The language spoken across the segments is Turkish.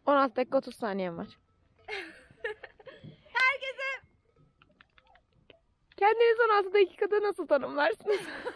16 dakika 30 saniyem var. Herkese Kendiniz 16 dakikada nasıl tanımlarsınız?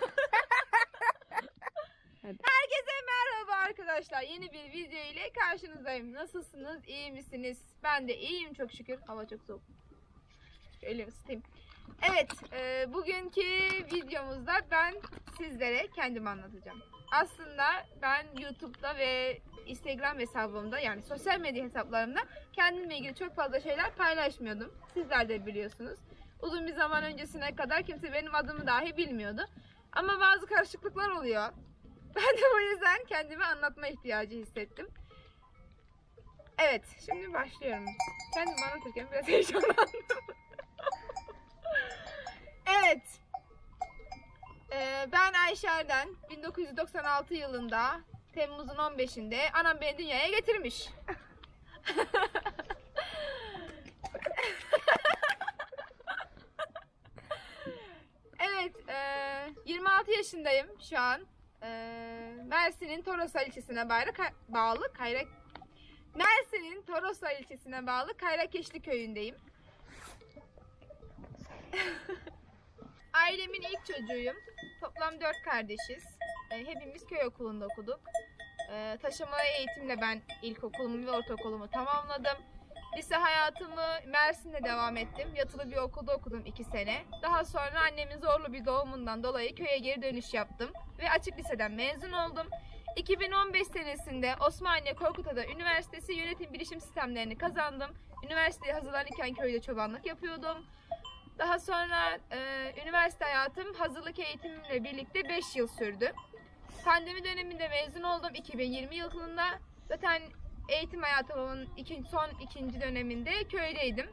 herkese merhaba arkadaşlar. Yeni bir video ile karşınızdayım. Nasılsınız? İyi misiniz? Ben de iyiyim çok şükür. Hava çok soğuk. Şöyle ısıtayım. Evet, bugünkü videomuzda ben sizlere kendimi anlatacağım. Aslında ben YouTube'da ve Instagram hesabımda, yani sosyal medya hesaplarımda kendimle ilgili çok fazla şeyler paylaşmıyordum. Sizler de biliyorsunuz. Uzun bir zaman öncesine kadar kimse benim adımı dahi bilmiyordu. Ama bazı karışıklıklar oluyor. Ben de o yüzden kendimi anlatma ihtiyacı hissettim. Evet, şimdi başlıyorum. Kendimi anlatırken biraz heyecanlandım. Evet. Ben Ayşe Erden. 1996 yılında Temmuz'un 15'inde anam beni dünyaya getirmiş. Evet, 26 yaşındayım şu an. Mersin'in Toroslar ilçesine bağlı Mersin'in Toroslar ilçesine bağlı Kayrakeşli köyündeyim. Ailemin ilk çocuğuyum. Toplam 4 kardeşiz. Hepimiz köy okulunda okuduk. Taşımalı eğitimle ben ilkokulumu ve ortaokulumu tamamladım. Lise hayatımı Mersin'de devam ettim. Yatılı bir okulda okudum 2 sene. Daha sonra annemin zorlu bir doğumundan dolayı köye geri dönüş yaptım. Ve açık liseden mezun oldum. 2015 senesinde Osmaniye Korkutada Üniversitesi Yönetim Bilişim Sistemlerini kazandım. Üniversiteye hazırlanırken köyde çobanlık yapıyordum. Daha sonra üniversite hayatım hazırlık eğitimimle birlikte 5 yıl sürdü. Pandemi döneminde mezun oldum 2020 yılında. Zaten eğitim hayatımın son ikinci döneminde köydeydim.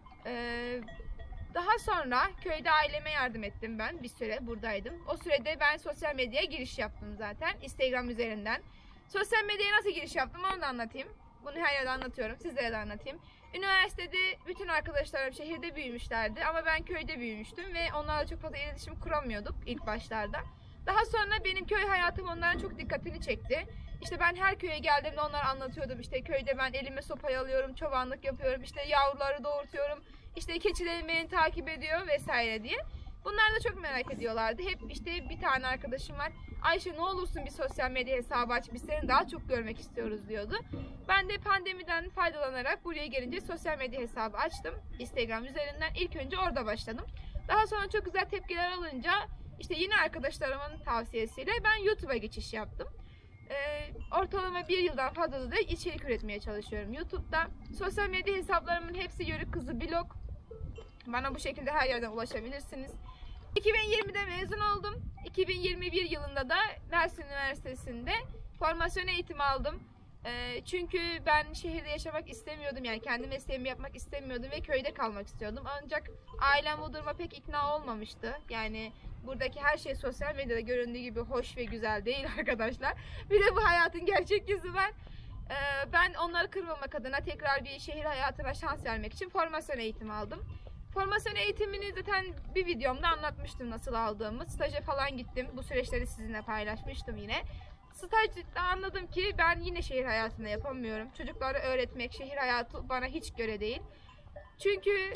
Daha sonra köyde aileme yardım ettim ben. Bir süre buradaydım. O sürede ben sosyal medyaya giriş yaptım zaten. Instagram üzerinden. Sosyal medyaya nasıl giriş yaptım onu da anlatayım. Bunu her yerde anlatıyorum. Sizlere de anlatayım. Üniversitede bütün arkadaşlarım şehirde büyümüşlerdi. Ama ben köyde büyümüştüm. Ve onlarla çok fazla iletişim kuramıyorduk ilk başlarda. Daha sonra benim köy hayatım onların çok dikkatini çekti. İşte ben her köye geldiğimde onlara anlatıyordum. İşte köyde ben elime sopayı alıyorum, çobanlık yapıyorum, işte yavruları doğurtuyorum, işte keçilerim beni takip ediyor vesaire diye. Bunlar da çok merak ediyorlardı. Hep işte bir tane arkadaşım var. Ayşe ne olursun bir sosyal medya hesabı aç, biz seni daha çok görmek istiyoruz diyordu. Ben de pandemiden faydalanarak buraya gelince sosyal medya hesabı açtım. Instagram üzerinden ilk önce orada başladım. Daha sonra çok güzel tepkiler alınca işte yine arkadaşlarımın tavsiyesiyle ben YouTube'a geçiş yaptım. Ortalama 1 yıldan fazla da içerik üretmeye çalışıyorum YouTube'da. Sosyal medya hesaplarımın hepsi Yörük Kızı Blog. Bana bu şekilde her yerden ulaşabilirsiniz. 2020'de mezun oldum. 2021 yılında da Mersin Üniversitesi'nde formasyon eğitimi aldım. Çünkü ben şehirde yaşamak istemiyordum, yani kendi mesleğimi yapmak istemiyordum ve köyde kalmak istiyordum. Ancak ailem bu duruma pek ikna olmamıştı. Yani buradaki her şey sosyal medyada göründüğü gibi hoş ve güzel değil arkadaşlar. Bir de bu hayatın gerçek yüzü var. Ben onları kırmamak adına tekrar bir şehir hayatına şans vermek için formasyon eğitimi aldım. Formasyon eğitimini zaten bir videomda anlatmıştım nasıl aldığımı. Staja falan gittim. Bu süreçleri sizinle paylaşmıştım yine. Stajda anladım ki ben yine şehir hayatında yapamıyorum. Çocukları öğretmek, şehir hayatı bana hiç göre değil. Çünkü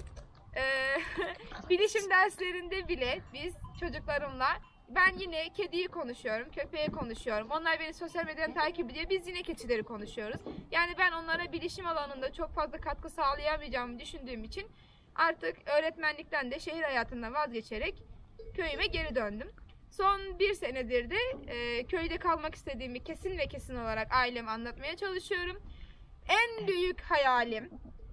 bilişim derslerinde bile biz çocuklarımla ben yine kediyi konuşuyorum, köpeği konuşuyorum. Onlar beni sosyal medyadan takip ediyor. Biz yine keçileri konuşuyoruz. Yani ben onlara bilişim alanında çok fazla katkı sağlayamayacağımı düşündüğüm için artık öğretmenlikten de şehir hayatından vazgeçerek köyüme geri döndüm. Son 1 senedir de köyde kalmak istediğimi kesin ve kesin olarak aileme anlatmaya çalışıyorum. En büyük hayalim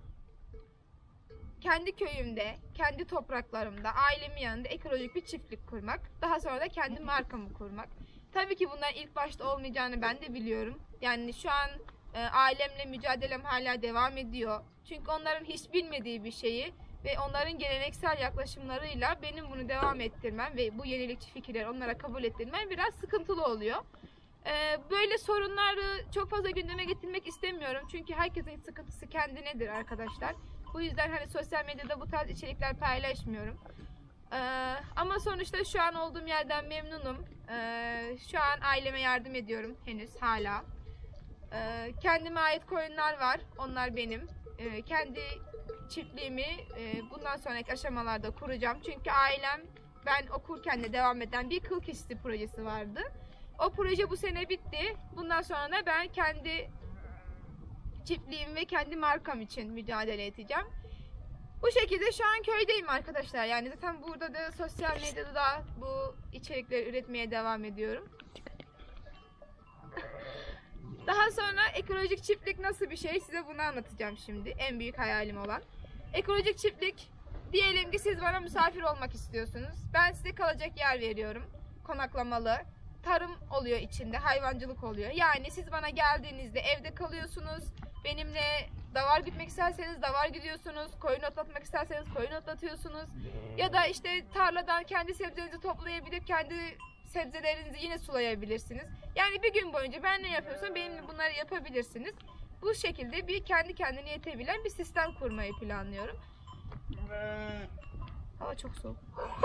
kendi köyümde, kendi topraklarımda, ailemin yanında ekolojik bir çiftlik kurmak. Daha sonra da kendi markamı kurmak. Tabii ki bunların ilk başta olmayacağını ben de biliyorum. Yani şu an ailemle mücadelem hala devam ediyor. Çünkü onların hiç bilmediği bir şeyi ve onların geleneksel yaklaşımlarıyla benim bunu devam ettirmem ve bu yenilikçi fikirleri onlara kabul ettirmem biraz sıkıntılı oluyor. Böyle sorunları çok fazla gündeme getirmek istemiyorum. Çünkü herkesin sıkıntısı kendinedir arkadaşlar. Bu yüzden hani sosyal medyada bu tarz içerikler paylaşmıyorum. Ama sonuçta şu an olduğum yerden memnunum. Şu an aileme yardım ediyorum henüz hala. Kendime ait koyunlar var. Onlar benim. Kendi çiftliğimi bundan sonraki aşamalarda kuracağım. Çünkü ailem ben okurken de devam eden bir kıl keçisi projesi vardı. O proje bu sene bitti. Bundan sonra da ben kendi çiftliğim ve kendi markam için mücadele edeceğim. Bu şekilde şu an köydeyim arkadaşlar. Yani zaten burada da sosyal medyada da bu içerikleri üretmeye devam ediyorum. Daha sonra ekolojik çiftlik nasıl bir şey size bunu anlatacağım şimdi. En büyük hayalim olan. Ekolojik çiftlik, diyelim ki siz bana misafir olmak istiyorsunuz. Ben size kalacak yer veriyorum. Konaklamalı. Tarım oluyor içinde, hayvancılık oluyor. Yani siz bana geldiğinizde evde kalıyorsunuz. Benimle davar gütmek isterseniz davar gidiyorsunuz. Koyun otlatmak isterseniz koyun otlatıyorsunuz. Ya da işte tarladan kendi sebzelerinizi toplayabilir, kendi sebzelerinizi yine sulayabilirsiniz. Yani bir gün boyunca ben ne yapıyorsam benimle bunları yapabilirsiniz. Bu şekilde bir kendi kendine yetebilen bir sistem kurmayı planlıyorum. Hava çok soğuk.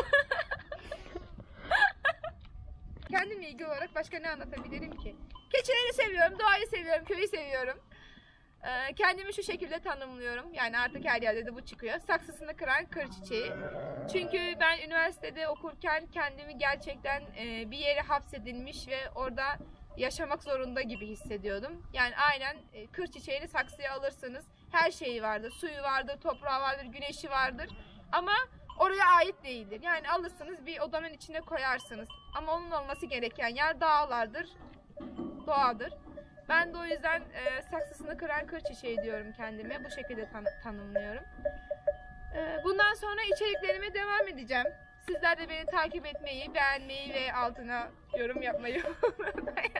Kendimle ilgili olarak başka ne anlatabilirim ki? Keçileri seviyorum, doğayı seviyorum, köyü seviyorum. Kendimi şu şekilde tanımlıyorum. Yani artık her yerde de bu çıkıyor. Saksısını kıran kır çiçeği. Çünkü ben üniversitede okurken kendimi gerçekten bir yere hapsedilmiş ve orada yaşamak zorunda gibi hissediyordum. Yani aynen kır çiçeğini saksıya alırsınız. Her şeyi vardır. Suyu vardır, toprağı vardır, güneşi vardır. Ama oraya ait değildir. Yani alırsınız bir odanın içine koyarsınız. Ama onun olması gereken yer dağlardır, doğadır. Ben de o yüzden saksısını kıran kır çiçeği diyorum kendime. Bu şekilde tanımlıyorum. Bundan sonra içeriklerime devam edeceğim. Sizler de beni takip etmeyi, beğenmeyi ve altına yorum yapmayı unutmayın.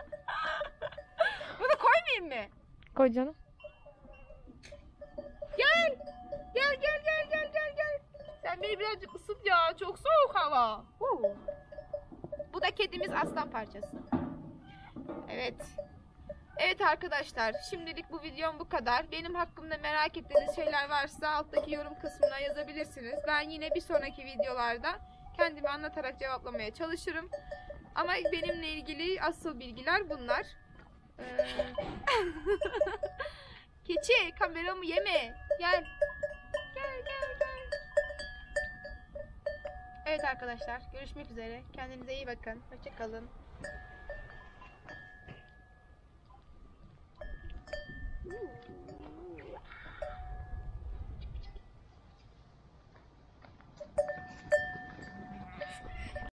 Bunu koymayayım mı? Koy canım. Gel. Gel gel gel gel gel gel. Sen beni birazcık ısıt ya. Çok soğuk hava. Bu da kedimiz aslan parçası. Evet. Evet arkadaşlar, şimdilik bu videom bu kadar. Benim hakkımda merak ettiğiniz şeyler varsa alttaki yorum kısmına yazabilirsiniz. Ben yine bir sonraki videolarda kendimi anlatarak cevaplamaya çalışırım. Ama benimle ilgili asıl bilgiler bunlar. Keçi, kameramı yeme. Gel. Gel gel gel. Evet arkadaşlar, görüşmek üzere. Kendinize iyi bakın. Hoşça kalın.